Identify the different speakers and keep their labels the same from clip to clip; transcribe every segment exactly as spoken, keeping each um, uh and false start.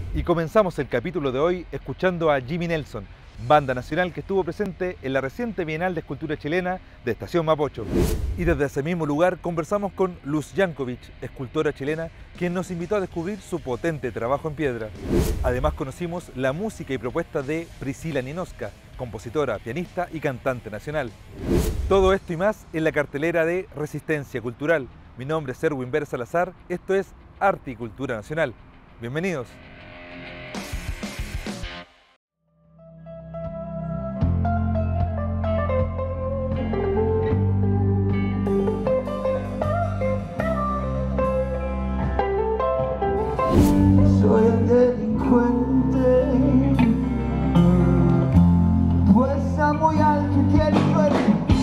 Speaker 1: Y comenzamos el capítulo de hoy escuchando a Jimmy Nelson, banda nacional que estuvo presente en la reciente Bienal de Escultura Chilena de Estación Mapocho. Y desde ese mismo lugar conversamos con Luz Yankovic, escultora chilena, quien nos invitó a descubrir su potente trabajo en piedra. Además conocimos la música y propuesta de Priscila Ninoska, compositora, pianista y cantante nacional. Todo esto y más en la cartelera de Resistencia Cultural. Mi nombre es Erwin Ver Salazar, esto es Arte y Cultura Nacional. Bienvenidos.
Speaker 2: Soy el delincuente, pues está muy alto y tiene suerte.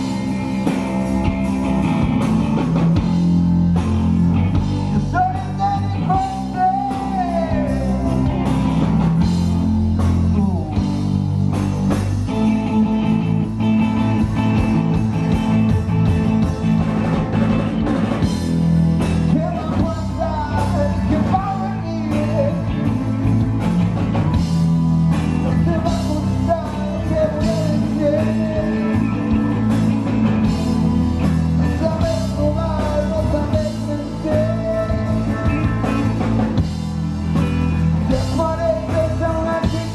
Speaker 2: Yo soy el delincuente. ¿Qué va a pasar? ¿Qué va a venir? No te va a gustar que vencer. No sabes jugar, no sabes vencer. Te pareces a una que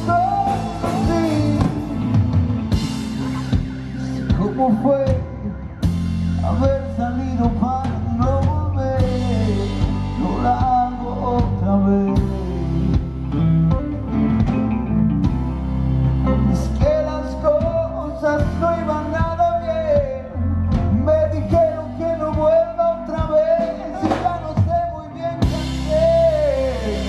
Speaker 2: conocí. ¿Cómo fue haber salido para no volver? No la hago otra vez. Es que las cosas no iban nada bien. Me dijeron que no vuelva otra vez y ya no sé muy bien qué hacer.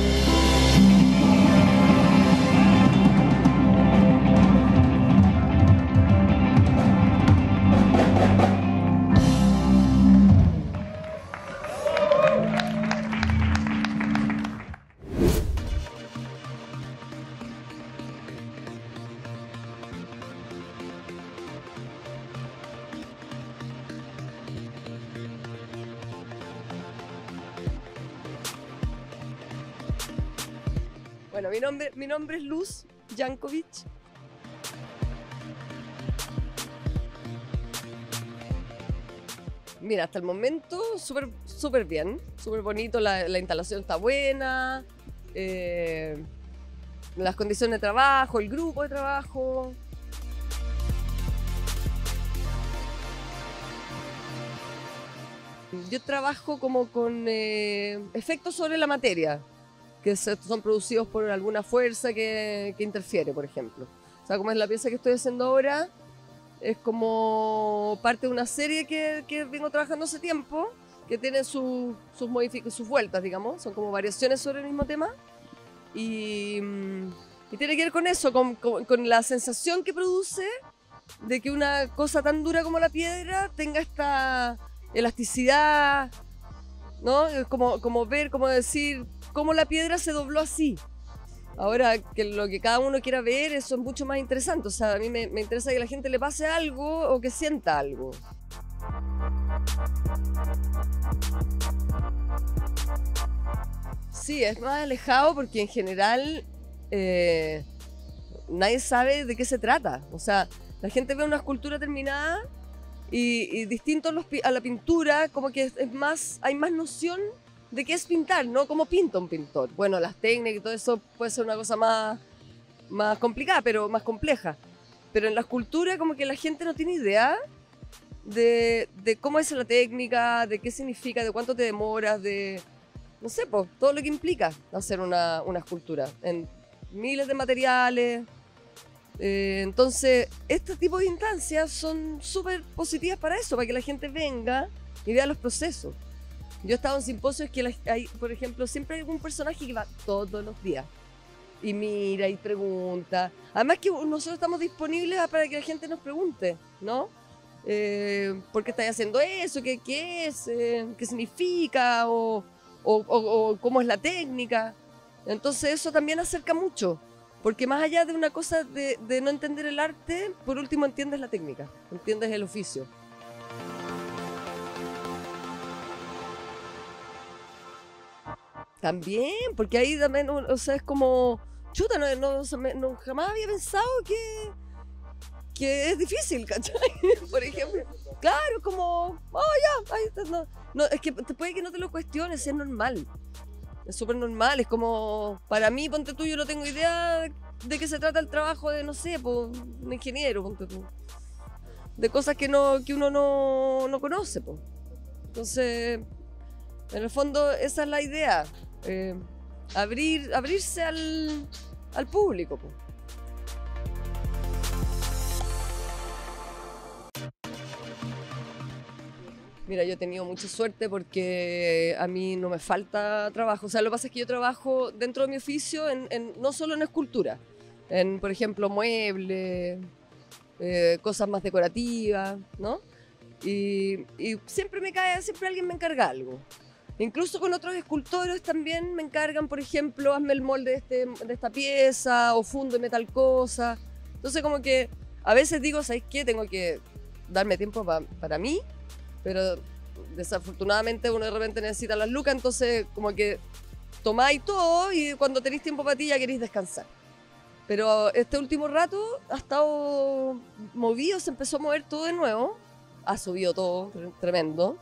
Speaker 3: Bueno, mi nombre, mi nombre es Luz Yankovic. Mira, hasta el momento súper súper bien, súper bonito, la, la instalación está buena, eh, las condiciones de trabajo, el grupo de trabajo. Yo trabajo como con eh, efectos sobre la materia, que se- son producidos por alguna fuerza que, que interfiere, por ejemplo. O sea, como es la pieza que estoy haciendo ahora, es como parte de una serie que, que vengo trabajando hace tiempo, que tiene su- sus, modific- sus vueltas, digamos, son como variaciones sobre el mismo tema. Y, mm, y tiene que ver con eso, con, con- con la sensación que produce de que una cosa tan dura como la piedra tenga esta elasticidad, ¿no? Es como, como ver, como decir, cómo la piedra se dobló así. Ahora, que lo que cada uno quiera ver, eso es mucho más interesante. O sea, a mí me, me interesa que a la gente le pase algo o que sienta algo. Sí, es más alejado porque en general eh, nadie sabe de qué se trata. O sea, la gente ve una escultura terminada y, y distinto a, los pi- a la pintura, como que es, es más, hay más noción de qué es pintar, ¿no? Cómo pinta un pintor. Bueno, las técnicas y todo eso puede ser una cosa más, más complicada, pero más compleja. Pero en la escultura como que la gente no tiene idea de, de cómo es la técnica, de qué significa, de cuánto te demoras, de, no sé, pues, todo lo que implica hacer una, una escultura en miles de materiales. Eh, entonces, este tipo de instancias son súper positivas para eso, para que la gente venga y vea los procesos. Yo he estado en simposios que la- hay, por ejemplo, siempre hay algún personaje que va todos los días y mira y pregunta. Además que nosotros estamos disponibles a- para que la gente nos pregunte, ¿no? Eh, ¿por qué estáis haciendo eso? ¿Qué, qué es? Eh, ¿Qué significa? O, o, o- o cómo es la técnica. Entonces eso también acerca mucho, porque más allá de una cosa de, de no entender el arte, por último entiendes la técnica, entiendes el oficio. También, porque ahí también, o sea, es como, chuta, no, no, se me- no, jamás había pensado que, que es difícil, ¿cachai? Por ejemplo, claro, como, oh, ya, ahí está, no, no, es que te puede que no te lo cuestiones, es normal, es súper normal, es como, para mí, ponte tú, yo no tengo idea de, de qué se trata el trabajo de, no sé, pues, un ingeniero, ponte tú, de cosas que, no, que uno no, no conoce, pues. Entonces, en el fondo, esa es la idea. Eh, abrir, abrirse al, al público. Po. Mira, yo he tenido mucha suerte porque a mí no me falta trabajo. O sea, lo que pasa es que yo trabajo dentro de mi oficio, en, en, no solo en escultura, en, por ejemplo, muebles, eh, cosas más decorativas, ¿no? Y, y siempre me cae, siempre alguien me encarga algo. Incluso con otros escultores también me encargan, por ejemplo, hazme el molde de, este, de esta pieza o fúndeme tal cosa. Entonces como que a veces digo, ¿sabes qué? Tengo que darme tiempo pa, para mí, pero desafortunadamente uno de repente necesita las lucas, entonces como que tomáis todo y cuando tenéis tiempo para ti ya queréis descansar. Pero este último rato ha estado movido, se empezó a mover todo de nuevo, ha subido todo, tremendo.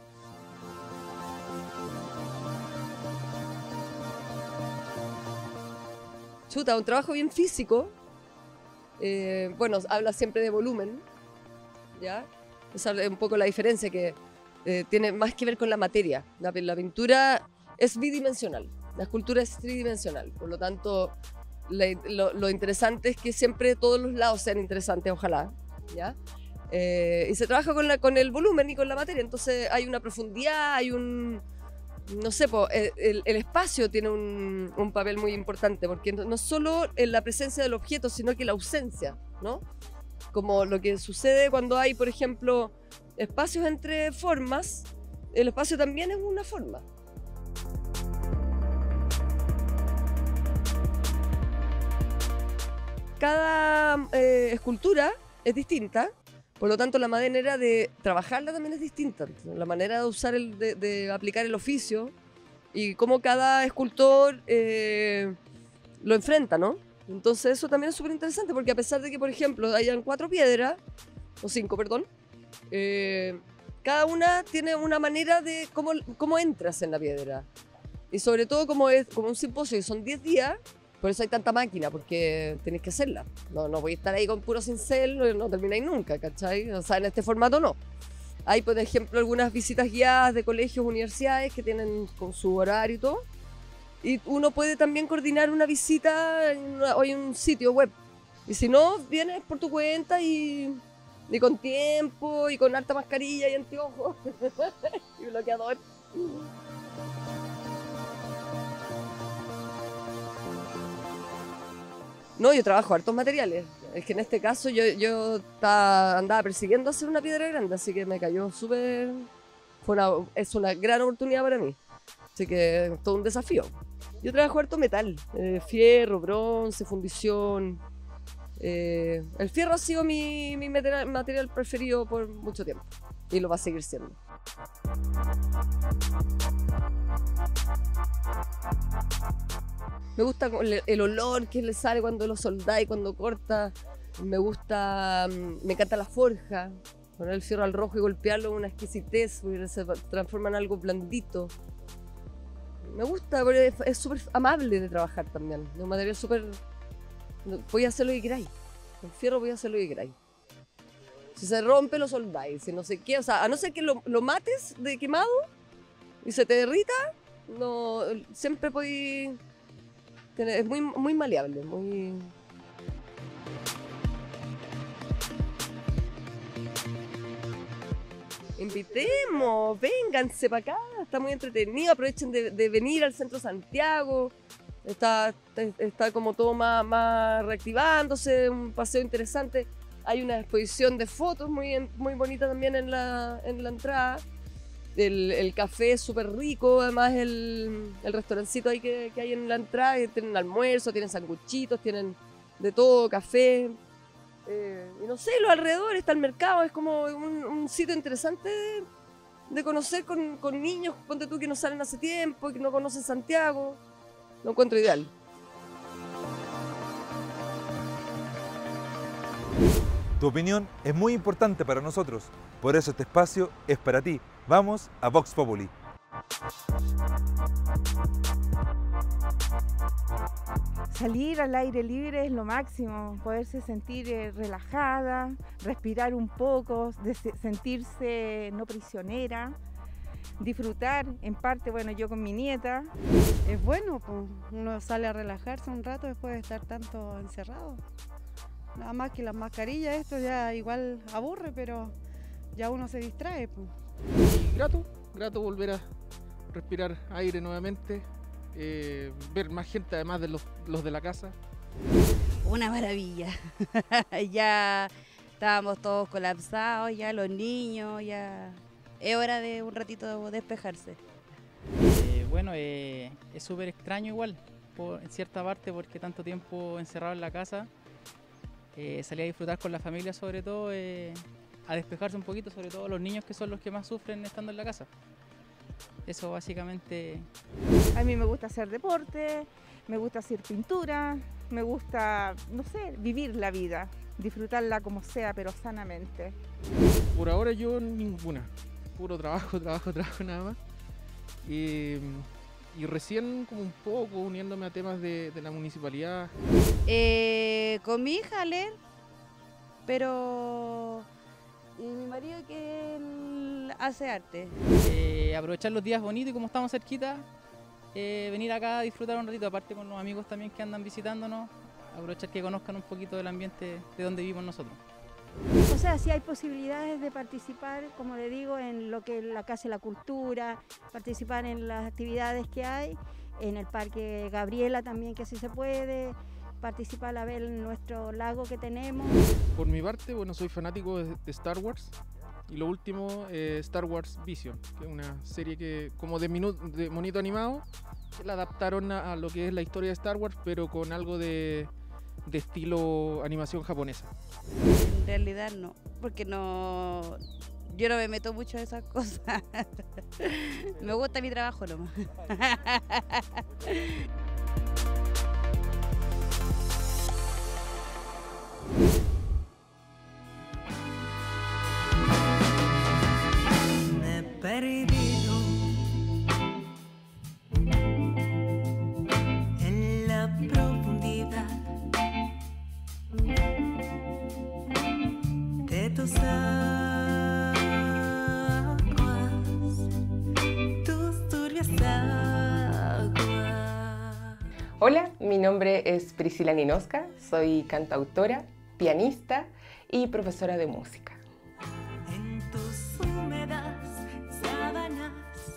Speaker 3: Chuta, un trabajo bien físico. Eh, bueno, habla siempre de volumen, ¿ya? Esa es un poco la diferencia, que eh, tiene más que ver con la materia. La, la pintura es bidimensional, la escultura es tridimensional. Por lo tanto, la, lo, lo interesante es que siempre todos los lados sean interesantes, ojalá, ¿ya? Eh, y se trabaja con, la, con el volumen y con la materia, entonces hay una profundidad, hay un... No sé, po, el, el espacio tiene un, un papel muy importante, porque no, no solo en la presencia del objeto, sino que la ausencia, ¿no? Como lo que sucede cuando hay, por ejemplo, espacios entre formas, el espacio también es una forma. Cada eh, escultura es distinta. Por lo tanto, la manera de trabajarla también es distinta. La manera de usar, el, de, de aplicar el oficio y cómo cada escultor eh, lo enfrenta, ¿no? Entonces eso también es súper interesante porque a pesar de que, por ejemplo, hayan cuatro piedras, o cinco, perdón, eh, cada una tiene una manera de cómo, cómo entras en la piedra. Y sobre todo como es como un simposio y son diez días, por eso hay tanta máquina, porque tenéis que hacerla. No, no voy a estar ahí con puro cincel, no, no termináis nunca, ¿cachai? O sea, en este formato no. Hay, por ejemplo, algunas visitas guiadas de colegios, universidades que tienen con su horario y todo. Y uno puede también coordinar una visita en una, o en un sitio web. Y si no, vienes por tu cuenta y, y con tiempo, y con harta mascarilla y anteojos y bloqueador. No, yo trabajo hartos materiales. Es que en este caso yo, yo estaba, andaba persiguiendo hacer una piedra grande, así que me cayó súper... Fue una, es una gran oportunidad para mí. Así que es todo un desafío. Yo trabajo harto metal, eh, fierro, bronce, fundición. Eh, el fierro ha sido mi, mi material, material preferido por mucho tiempo y lo va a seguir siendo. Me gusta el olor que le sale cuando lo soldáis, cuando corta. Me gusta, me encanta la forja. Poner el fierro al rojo y golpearlo es una exquisitez, porque se transforma en algo blandito. Me gusta, porque es súper amable de trabajar también. Es un material súper... Voy a hacer lo que queráis. Con fierro voy a hacer lo que queráis. Si se rompe, lo soldáis. Si no sé qué, o sea, a no ser que lo, lo mates de quemado y se te derrita, no, siempre podéis... Es muy, muy maleable, muy... Invitemos, vénganse para acá, está muy entretenido, aprovechen de, de venir al Centro Santiago, está, está como todo más, más reactivándose, un paseo interesante, hay una exposición de fotos muy, muy bonita también en la, en la entrada. El, el café es súper rico, además el, el restaurancito ahí que, que hay en la entrada, tienen almuerzo, tienen sanguchitos, tienen de todo, café. Eh, y no sé, los alrededores, está el mercado, es como un, un sitio interesante de, de conocer con, con niños, ponte tú que no salen hace tiempo, que no conocen Santiago. lo encuentro ideal.
Speaker 1: Tu opinión es muy importante para nosotros, por eso este espacio es para ti. Vamos a Vox Populi.
Speaker 4: Salir al aire libre es lo máximo, poderse sentir eh, relajada, respirar un poco, de se- sentirse no prisionera, disfrutar en parte, bueno, yo con mi nieta.
Speaker 5: Es bueno, pues, uno sale a relajarse un rato después de estar tanto encerrado. Nada más que las mascarillas, esto ya igual aburre, pero ya uno se distrae, pues.
Speaker 6: Y grato, grato volver a respirar aire nuevamente, eh, ver más gente además de los, los de la casa.
Speaker 7: Una maravilla. Ya estábamos todos colapsados, ya los niños, ya es hora de un ratito despejarse.
Speaker 8: Eh, bueno, eh, es súper extraño igual, por, en cierta parte, porque tanto tiempo encerrado en la casa, eh, salir a disfrutar con la familia sobre todo, eh, a despejarse un poquito, sobre todo los niños que son los que más sufren estando en la casa. Eso básicamente.
Speaker 4: A mí me gusta hacer deporte, me gusta hacer pintura, me gusta, no sé, vivir la vida, disfrutarla como sea, pero sanamente.
Speaker 6: Por ahora yo ninguna, puro trabajo, trabajo, trabajo nada más. Y, y recién como un poco uniéndome a temas de, de la municipalidad.
Speaker 7: Eh, con mi hija a leer, pero... Y mi marido que él hace arte.
Speaker 8: Eh, aprovechar los días bonitos y como estamos cerquita, eh, venir acá a disfrutar un ratito, aparte con los amigos también que andan visitándonos, aprovechar que conozcan un poquito del ambiente de donde vivimos nosotros.
Speaker 9: O sea, sí hay posibilidades de participar, como le digo, en lo que es la Casa de la Cultura, participar en las actividades que hay, en el Parque Gabriela también, que sí se puede, participar a ver nuestro lago que tenemos.
Speaker 6: Por mi parte, bueno, soy fanático de, de Star Wars. Y lo último, eh, Star Wars Vision, que es una serie que como de, minu- de monito animado, que la adaptaron a, a lo que es la historia de Star Wars, pero con algo de, de estilo animación japonesa.
Speaker 7: En realidad no, porque no, yo no me meto mucho en esas cosas. Me gusta mi trabajo nomás.
Speaker 2: Me he perdido en la profundidad de tus aguas, tus turbias aguas.
Speaker 10: Hola, mi nombre es Priscila Ninosca, soy cantautora, pianista y profesora de música.
Speaker 2: En tus húmedas sábanas.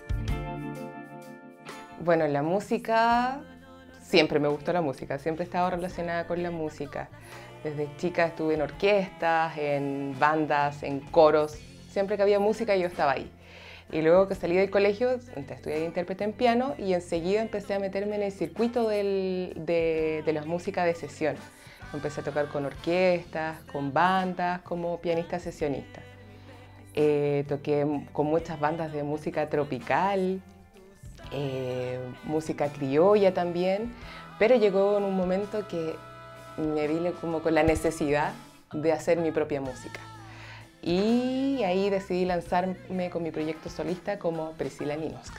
Speaker 10: Bueno, la música, siempre me gustó la música, siempre he estado relacionada con la música. Desde chica estuve en orquestas, en bandas, en coros, siempre que había música yo estaba ahí. Y luego que salí del colegio, estudié de intérprete en piano y enseguida empecé a meterme en el circuito del, de, de la música de sesión. Empecé a tocar con orquestas, con bandas, como pianista sesionista. Eh, toqué con muchas bandas de música tropical, eh, música criolla también, pero llegó en un momento que me vi como con la necesidad de hacer mi propia música. Y ahí decidí lanzarme con mi proyecto solista como Priscila Ninosca.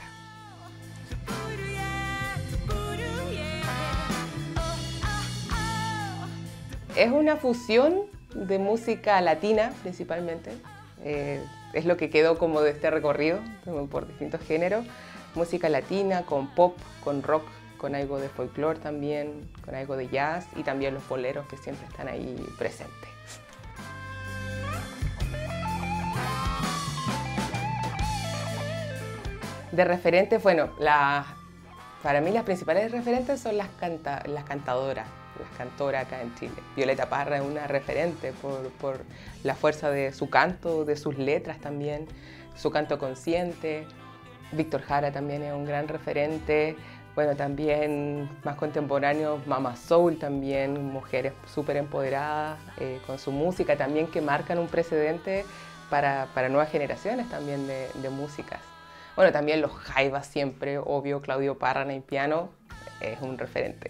Speaker 10: Es una fusión de música latina principalmente, eh, es lo que quedó como de este recorrido por distintos géneros, música latina con pop, con rock, con algo de folclore también, con algo de jazz y también los boleros que siempre están ahí presentes. De referentes, bueno, la, para mí las principales referentes son las, canta, las cantadoras, las cantoras acá en Chile. Violeta Parra es una referente por, por la fuerza de su canto, de sus letras también, su canto consciente. Víctor Jara también es un gran referente. Bueno, también más contemporáneos, Mama Soul también, mujeres súper empoderadas eh, con su música también que marcan un precedente para, para nuevas generaciones también de, de músicas. Bueno, también los Jaivas siempre, obvio, Claudio Parra en el piano, es un referente.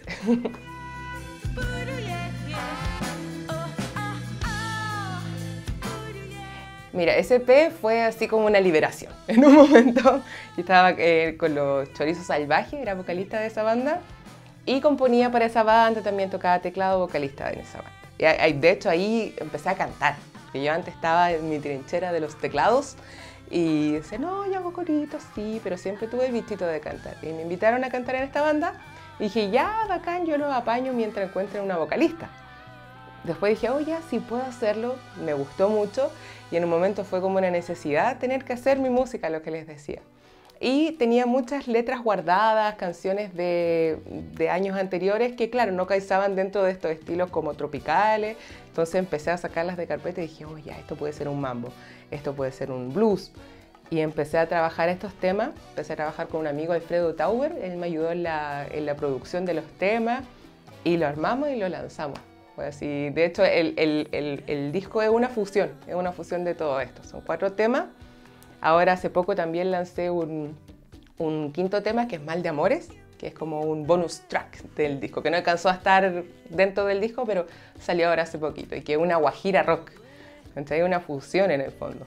Speaker 10: Mira, ese E P fue así como una liberación. En un momento yo estaba eh, con los Chorizos Salvajes, era vocalista de esa banda, y componía para esa banda, también tocaba teclado, vocalista en esa banda. Y de hecho ahí empecé a cantar, que yo antes estaba en mi trinchera de los teclados y decía, no, yo hago coritos, sí, pero siempre tuve el bichito de cantar. Y me invitaron a cantar en esta banda y dije, ya, bacán, yo los apaño mientras encuentren una vocalista. Después dije, oh, ya, sí puedo hacerlo, me gustó mucho y en un momento fue como una necesidad tener que hacer mi música, lo que les decía. Y tenía muchas letras guardadas, canciones de, de años anteriores que, claro, no calzaban dentro de estos estilos como tropicales. Entonces empecé a sacarlas de carpeta y dije, oh, ya, esto puede ser un mambo, esto puede ser un blues. Y empecé a trabajar estos temas, empecé a trabajar con un amigo, Alfredo Tauber, él me ayudó en la, en la producción de los temas y lo armamos y lo lanzamos. Pues así, de hecho, el, el, el, el disco es una fusión, es una fusión de todo esto. Son cuatro temas. Ahora hace poco también lancé un, un quinto tema que es Mal de Amores, que es como un bonus track del disco, que no alcanzó a estar dentro del disco, pero salió ahora hace poquito, y que es una guajira rock. Entonces hay una fusión en el fondo.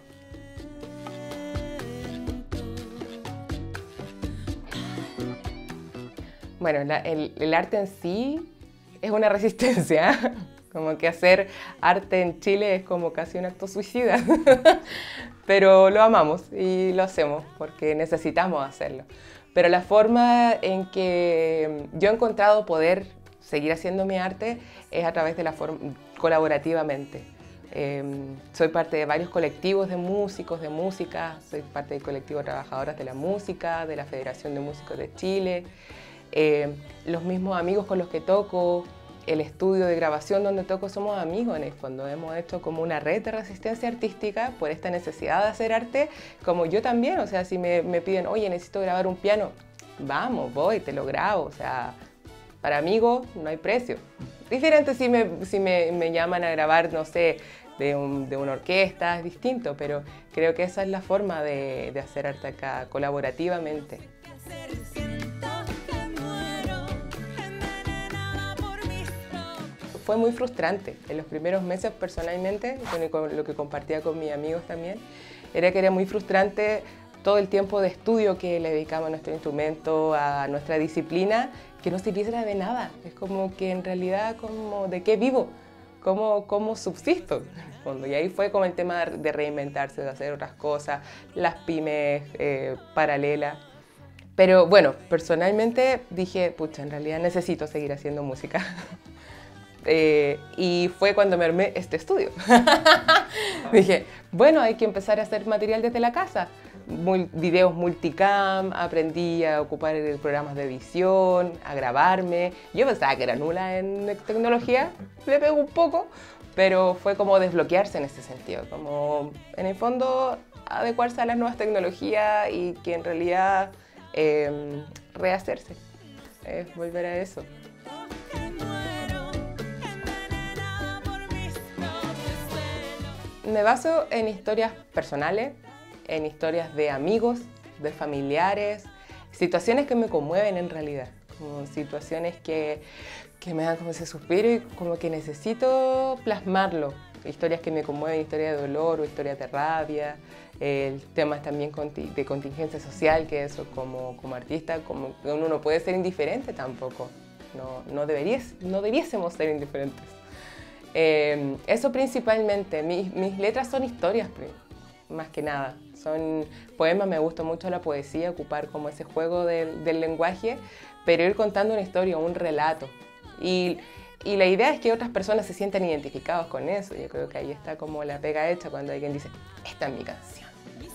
Speaker 10: Bueno, la, el, el arte en sí es una resistencia, como que hacer arte en Chile es como casi un acto suicida, pero lo amamos y lo hacemos porque necesitamos hacerlo. Pero la forma en que yo he encontrado poder seguir haciendo mi arte es a través de la forma colaborativamente. Eh, soy parte de varios colectivos de músicos, de música, soy parte del colectivo Trabajadoras de la Música, de la Federación de Músicos de Chile. Eh, los mismos amigos con los que toco, el estudio de grabación donde toco, somos amigos en el fondo. Hemos hecho como una red de resistencia artística por esta necesidad de hacer arte, como yo también. O sea, si me, me piden, oye, necesito grabar un piano, vamos, voy, te lo grabo. O sea, para amigos no hay precio. Diferente si me, si me, me llaman a grabar, no sé, de, un, de una orquesta, es distinto, pero creo que esa es la forma de, de hacer arte acá, colaborativamente. Fue muy frustrante. En los primeros meses, personalmente, con lo que compartía con mis amigos también, era que era muy frustrante todo el tiempo de estudio que le dedicamos a nuestro instrumento, a nuestra disciplina, que no sirviera de nada. Es como que en realidad, como, ¿de qué vivo? ¿Cómo, cómo subsisto? Y ahí fue como el tema de reinventarse, de hacer otras cosas, las pymes eh, paralelas. Pero bueno, personalmente dije, pucha, en realidad necesito seguir haciendo música. Eh, y fue cuando me armé este estudio. Dije, bueno, hay que empezar a hacer material desde la casa. Muy, videos multicam, aprendí a ocupar programas de edición, a grabarme. Yo pensaba que era nula en tecnología, le pego un poco, pero fue como desbloquearse en ese sentido. Como, en el fondo, adecuarse a las nuevas tecnologías y que en realidad eh, rehacerse, es volver a eso. Me baso en historias personales, en historias de amigos, de familiares, situaciones que me conmueven en realidad, como situaciones que, que me dan como ese suspiro y como que necesito plasmarlo. Historias que me conmueven, historias de dolor o historias de rabia, el tema también de contingencia social, que eso como, como artista, como uno no puede ser indiferente tampoco, no, no, deberías, no debiésemos ser indiferentes. Eh, eso principalmente, mis, mis letras son historias, más que nada. Son poemas, me gusta mucho la poesía, ocupar como ese juego del, del lenguaje, pero ir contando una historia, un relato. Y, y la idea es que otras personas se sientan identificados con eso. Yo creo que ahí está como la pega hecha cuando alguien dice, esta es mi canción.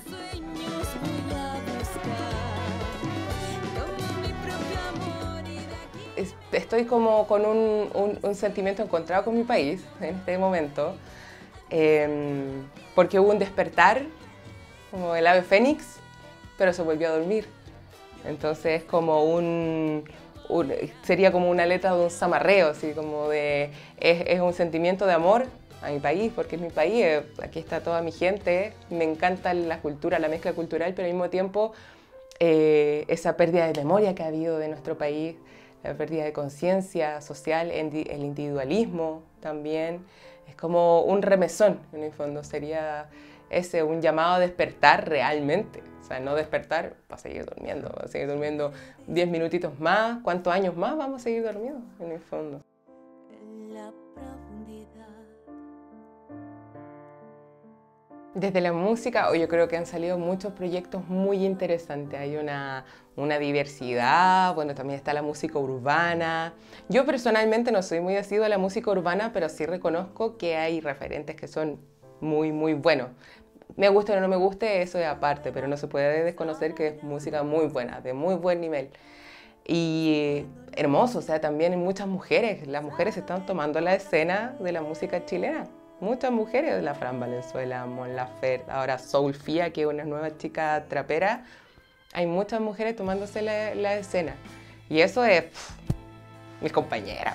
Speaker 10: Estoy como con un, un, un sentimiento encontrado con mi país en este momento, eh, porque hubo un despertar, como el ave fénix, pero se volvió a dormir. Entonces como un, un, sería como una letra de un zamarreo, así como de, es, es un sentimiento de amor a mi país, porque es mi país, aquí está toda mi gente, me encanta la cultura, la mezcla cultural, pero al mismo tiempo eh, esa pérdida de memoria que ha habido de nuestro país, la pérdida de conciencia social, el individualismo también. Es como un remesón, en el fondo, sería ese, un llamado a despertar realmente. O sea, no despertar para seguir durmiendo, para seguir durmiendo diez minutitos más, ¿cuántos años más vamos a seguir durmiendo, en el fondo? Desde la música, yo creo que han salido muchos proyectos muy interesantes. Hay una, una diversidad, bueno, también está la música urbana. Yo personalmente no soy muy asidua a la música urbana, pero sí reconozco que hay referentes que son muy, muy buenos. Me guste o no me guste, eso es aparte, pero no se puede desconocer que es música muy buena, de muy buen nivel. Y hermoso, o sea, también hay muchas mujeres. Las mujeres están tomando la escena de la música chilena. Muchas mujeres, la Fran Valenzuela, Mon Laferte, ahora Soulfia, que es una nueva chica trapera. Hay muchas mujeres tomándose la, la escena. Y eso es pff, mis compañeras.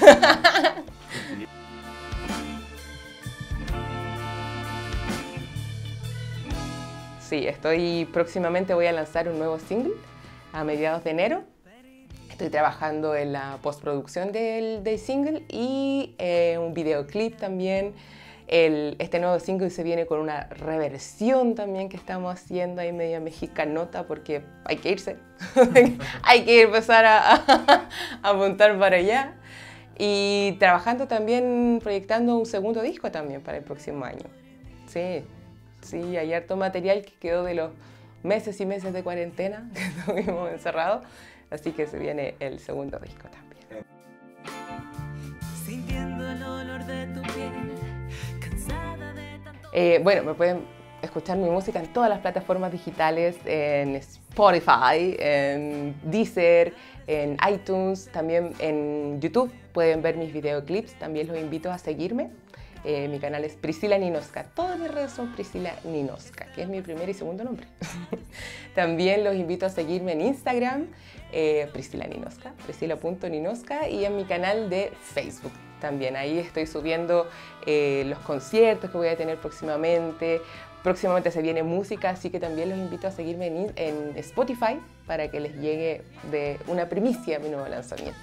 Speaker 10: Sí, estoy próximamente voy a lanzar un nuevo single a mediados de enero. Estoy trabajando en la postproducción del, del single y eh, un videoclip también. El, este nuevo single se viene con una reversión también que estamos haciendo ahí media mexicanota porque hay que irse, hay que empezar a, a, a apuntar para allá. Y trabajando también, proyectando un segundo disco también para el próximo año. Sí, sí, hay harto material que quedó de los meses y meses de cuarentena que estuvimos encerrados. Así que se viene el segundo disco también. Sintiendo el olor de tu piel, cansada de tanto... Eh, bueno, me pueden escuchar mi música en todas las plataformas digitales, en Spotify, en Deezer, en iTunes, también en YouTube. Pueden ver mis videoclips, también los invito a seguirme. Eh, mi canal es Priscila Ninoska. Todas mis redes son Priscila Ninoska, que es mi primer y segundo nombre. También los invito a seguirme en Instagram, eh, Priscila Ninoska, priscila punto ninoska, y en mi canal de Facebook también. Ahí estoy subiendo eh, los conciertos que voy a tener próximamente. Próximamente se viene música, así que también los invito a seguirme en, en Spotify para que les llegue de una primicia mi nuevo lanzamiento.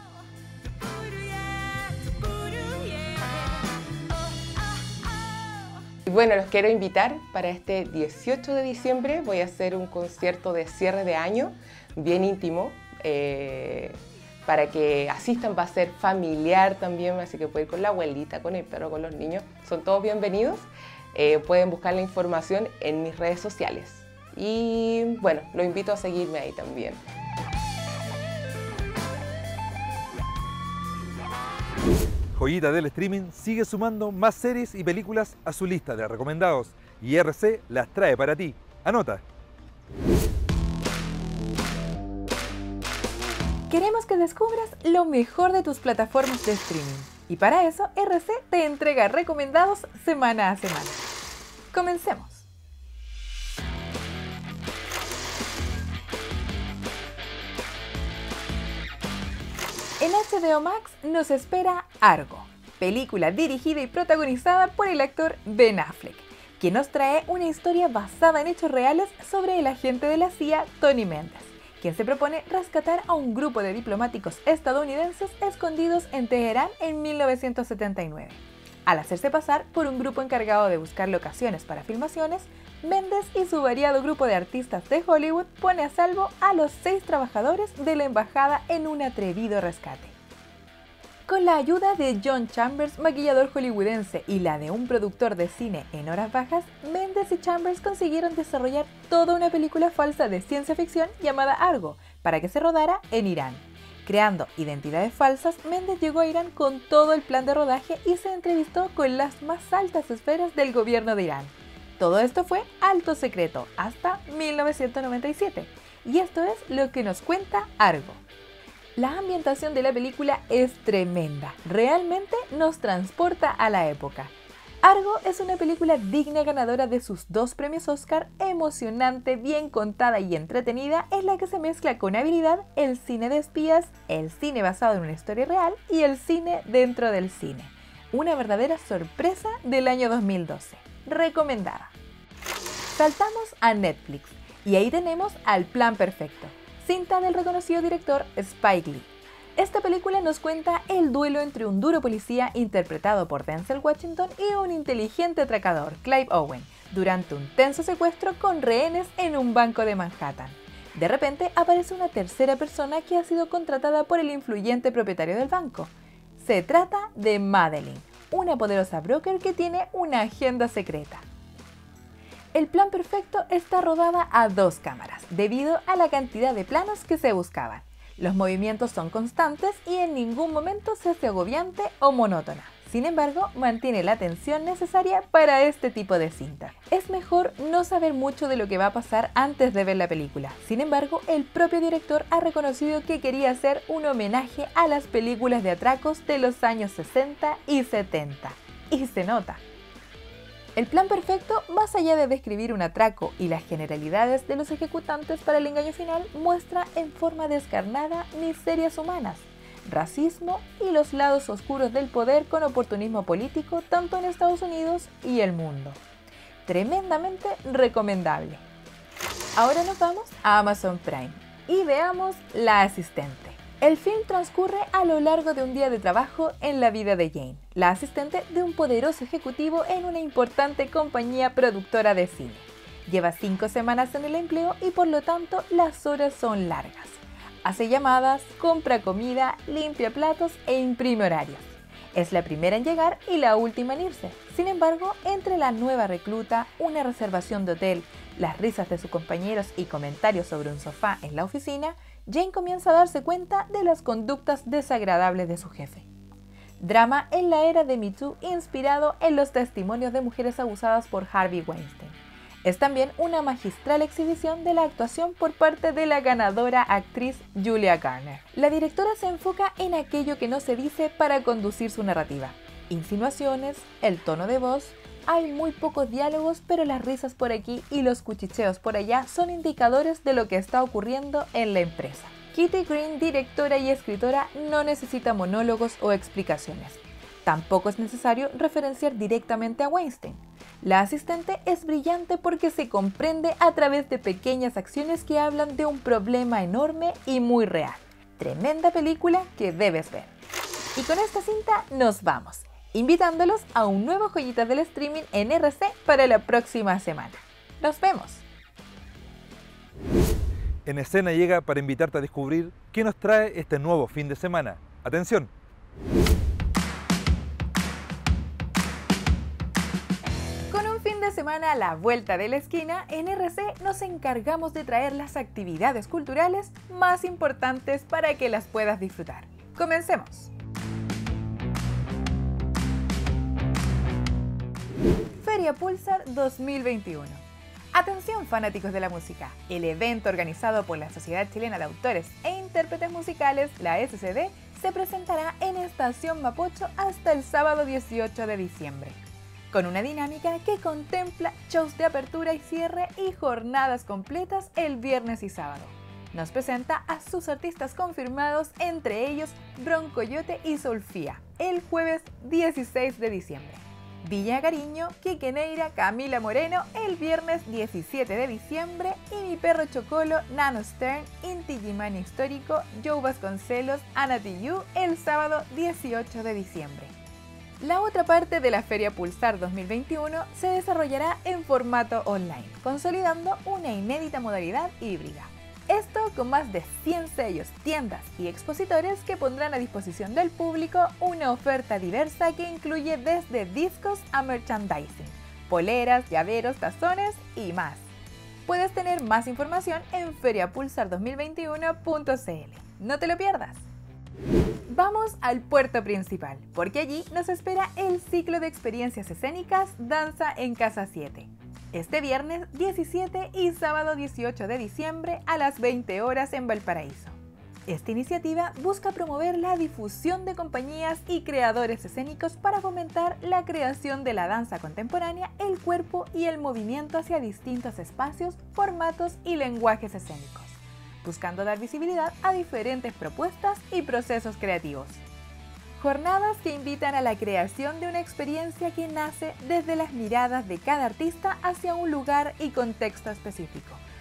Speaker 10: Bueno, los quiero invitar para este dieciocho de diciembre. Voy a hacer un concierto de cierre de año, bien íntimo, eh, para que asistan. Va a ser familiar también, así que pueden ir con la abuelita, con el perro, con los niños. Son todos bienvenidos. Eh, pueden buscar la información en mis redes sociales. Y bueno, los invito a seguirme ahí también.
Speaker 1: Joyita del Streaming sigue sumando más series y películas a su lista de recomendados y R C las trae para ti. Anota.
Speaker 11: Queremos que descubras lo mejor de tus plataformas de streaming y para eso R C te entrega recomendados semana a semana. Comencemos. En H B O Max nos espera Argo, película dirigida y protagonizada por el actor Ben Affleck, que nos trae una historia basada en hechos reales sobre el agente de la C I A Tony Méndez, quien se propone rescatar a un grupo de diplomáticos estadounidenses escondidos en Teherán en mil novecientos setenta y nueve. Al hacerse pasar por un grupo encargado de buscar locaciones para filmaciones, Méndez y su variado grupo de artistas de Hollywood pone a salvo a los seis trabajadores de la embajada en un atrevido rescate. Con la ayuda de John Chambers, maquillador hollywoodense, y la de un productor de cine en horas bajas, Méndez y Chambers consiguieron desarrollar toda una película falsa de ciencia ficción llamada Argo, para que se rodara en Irán. Creando identidades falsas, Méndez llegó a Irán con todo el plan de rodaje y se entrevistó con las más altas esferas del gobierno de Irán. Todo esto fue alto secreto hasta mil novecientos noventa y siete, y esto es lo que nos cuenta Argo. La ambientación de la película es tremenda, realmente nos transporta a la época. Argo es una película digna ganadora de sus dos premios Oscar, emocionante, bien contada y entretenida, en la que se mezcla con habilidad el cine de espías, el cine basado en una historia real y el cine dentro del cine. Una verdadera sorpresa del año dos mil doce. Recomendada. Saltamos a Netflix y ahí tenemos Al Plan Perfecto, cinta del reconocido director Spike Lee. Esta película nos cuenta el duelo entre un duro policía interpretado por Denzel Washington y un inteligente atracador, Clive Owen, durante un tenso secuestro con rehenes en un banco de Manhattan. De repente aparece una tercera persona que ha sido contratada por el influyente propietario del banco. Se trata de Madeline, una poderosa broker que tiene una agenda secreta. El plan perfecto está rodada a dos cámaras, debido a la cantidad de planos que se buscaban. Los movimientos son constantes y en ningún momento se hace agobiante o monótona. Sin embargo, mantiene la tensión necesaria para este tipo de cinta. Es mejor no saber mucho de lo que va a pasar antes de ver la película. Sin embargo, el propio director ha reconocido que quería hacer un homenaje a las películas de atracos de los años sesenta y setenta. Y se nota. El plan perfecto, más allá de describir un atraco y las generalidades de los ejecutantes para el engaño final, muestra en forma descarnada miserias humanas, racismo y los lados oscuros del poder con oportunismo político tanto en Estados Unidos y el mundo. Tremendamente recomendable. Ahora nos vamos a Amazon Prime y veamos La Asistente. El film transcurre a lo largo de un día de trabajo en la vida de Jane, la asistente de un poderoso ejecutivo en una importante compañía productora de cine. Lleva cinco semanas en el empleo y por lo tanto las horas son largas. Hace llamadas, compra comida, limpia platos e imprime horarios. Es la primera en llegar y la última en irse. Sin embargo, entre la nueva recluta, una reservación de hotel, las risas de sus compañeros y comentarios sobre un sofá en la oficina, Jane comienza a darse cuenta de las conductas desagradables de su jefe. Drama en la era de Me Too inspirado en los testimonios de mujeres abusadas por Harvey Weinstein. Es también una magistral exhibición de la actuación por parte de la ganadora actriz Julia Garner. La directora se enfoca en aquello que no se dice para conducir su narrativa. Insinuaciones, el tono de voz. Hay muy pocos diálogos, pero las risas por aquí y los cuchicheos por allá son indicadores de lo que está ocurriendo en la empresa. Kitty Green, directora y escritora, no necesita monólogos o explicaciones. Tampoco es necesario referenciar directamente a Weinstein. La asistente es brillante porque se comprende a través de pequeñas acciones que hablan de un problema enorme y muy real. Tremenda película que debes ver. Y con esta cinta nos vamos, invitándolos a un nuevo Joyitas del Streaming en R C para la próxima semana. ¡Nos vemos!
Speaker 1: En Escena llega para invitarte a descubrir qué nos trae este nuevo fin de semana. ¡Atención!
Speaker 11: Con un fin de semana a la vuelta de la esquina, en R C nos encargamos de traer las actividades culturales más importantes para que las puedas disfrutar. ¡Comencemos! Feria Pulsar dos mil veintiuno. Atención fanáticos de la música, el evento organizado por la Sociedad Chilena de Autores e Intérpretes Musicales, la S C D, se presentará en Estación Mapocho hasta el sábado dieciocho de diciembre, con una dinámica que contempla shows de apertura y cierre y jornadas completas el viernes y sábado. Nos presenta a sus artistas confirmados, entre ellos Broncoyote y Solfía, el jueves dieciséis de diciembre. Villa Cariño, Quique Neira, Camila Moreno el viernes diecisiete de diciembre y Mi Perro Chocolo, Nano Stern, Inti Gimani Histórico, Joe Vasconcelos, Ana Tijoux el sábado dieciocho de diciembre. La otra parte de la Feria Pulsar dos mil veintiuno se desarrollará en formato online, consolidando una inédita modalidad híbrida. Esto con más de cien sellos, tiendas y expositores que pondrán a disposición del público una oferta diversa que incluye desde discos a merchandising, poleras, llaveros, tazones y más. Puedes tener más información en feria pulsar dos mil veintiuno punto c l. No te lo pierdas. Vamos al puerto principal, porque allí nos espera el ciclo de experiencias escénicas Danza en Casa siete. Este viernes diecisiete y sábado dieciocho de diciembre a las veinte horas en Valparaíso. Esta iniciativa busca promover la difusión de compañías y creadores escénicos para fomentar la creación de la danza contemporánea, el cuerpo y el movimiento hacia distintos espacios, formatos y lenguajes escénicos, buscando dar visibilidad a diferentes propuestas y procesos creativos. Jornadas que invitan a la creación de una experiencia que nace desde las miradas de cada artista hacia un lugar y contexto específico,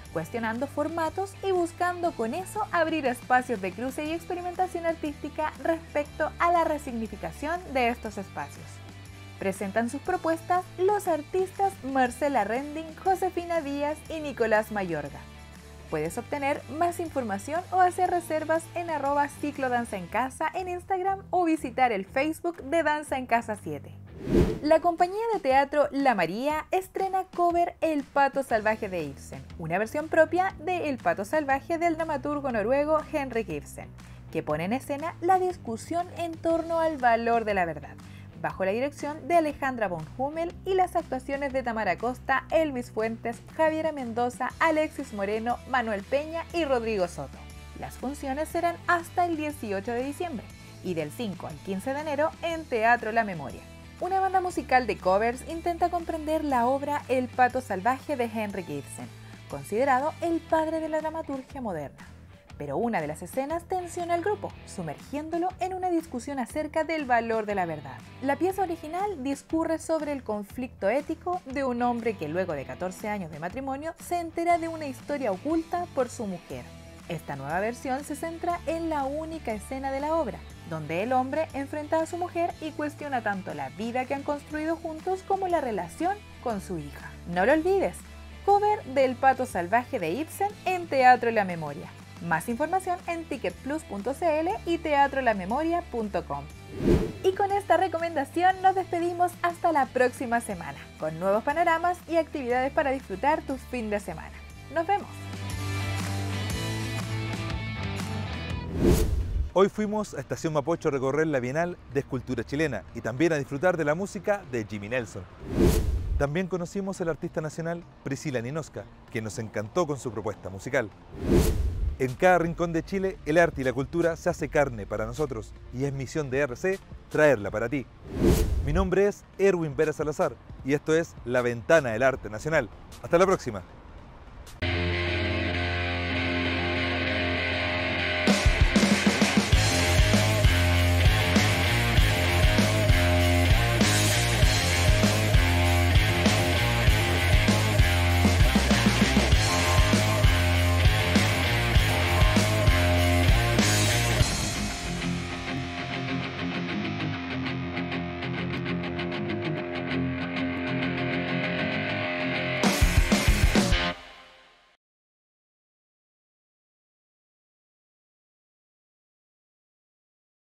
Speaker 11: cuestionando formatos y buscando con eso abrir espacios de cruce y experimentación artística respecto a la resignificación de estos espacios. Presentan sus propuestas los artistas Marcela Rending, Josefina Díaz y Nicolás Mayorga. Puedes obtener más información o hacer reservas en arroba ciclo danza en casa en Instagram o visitar el Facebook de Danza en Casa siete. La compañía de teatro La María estrena cover El Pato Salvaje de Ibsen, una versión propia de El Pato Salvaje del dramaturgo noruego Henrik Ibsen, que pone en escena la discusión en torno al valor de la verdad, bajo la dirección de Alejandra von Hummel y las actuaciones de Tamara Costa, Elvis Fuentes, Javiera Mendoza, Alexis Moreno, Manuel Peña y Rodrigo Soto. Las funciones serán hasta el dieciocho de diciembre y del cinco al quince de enero en Teatro La Memoria. Una banda musical de covers intenta comprender la obra El Pato Salvaje de Henrik Ibsen, considerado el padre de la dramaturgia moderna. Pero una de las escenas tensiona al grupo, sumergiéndolo en una discusión acerca del valor de la verdad. La pieza original discurre sobre el conflicto ético de un hombre que luego de catorce años de matrimonio se entera de una historia oculta por su mujer. Esta nueva versión se centra en la única escena de la obra, donde el hombre enfrenta a su mujer y cuestiona tanto la vida que han construido juntos como la relación con su hija. No lo olvides, cover del Pato Salvaje de Ibsen en Teatro La Memoria. Más información en ticket plus punto c l y teatro la memoria punto com. Y con esta recomendación nos despedimos hasta la próxima semana, con nuevos panoramas y actividades para disfrutar tus fin de semana. ¡Nos vemos!
Speaker 1: Hoy fuimos a Estación Mapocho a recorrer la Bienal de Escultura Chilena y también a disfrutar de la música de Jimmy Nelson. También conocimos al artista nacional Priscila Ninoska, quien nos encantó con su propuesta musical. En cada rincón de Chile, el arte y la cultura se hace carne para nosotros y es misión de R C traerla para ti. Mi nombre es Erwin Vera Salazar y esto es La Ventana del Arte Nacional. Hasta la próxima.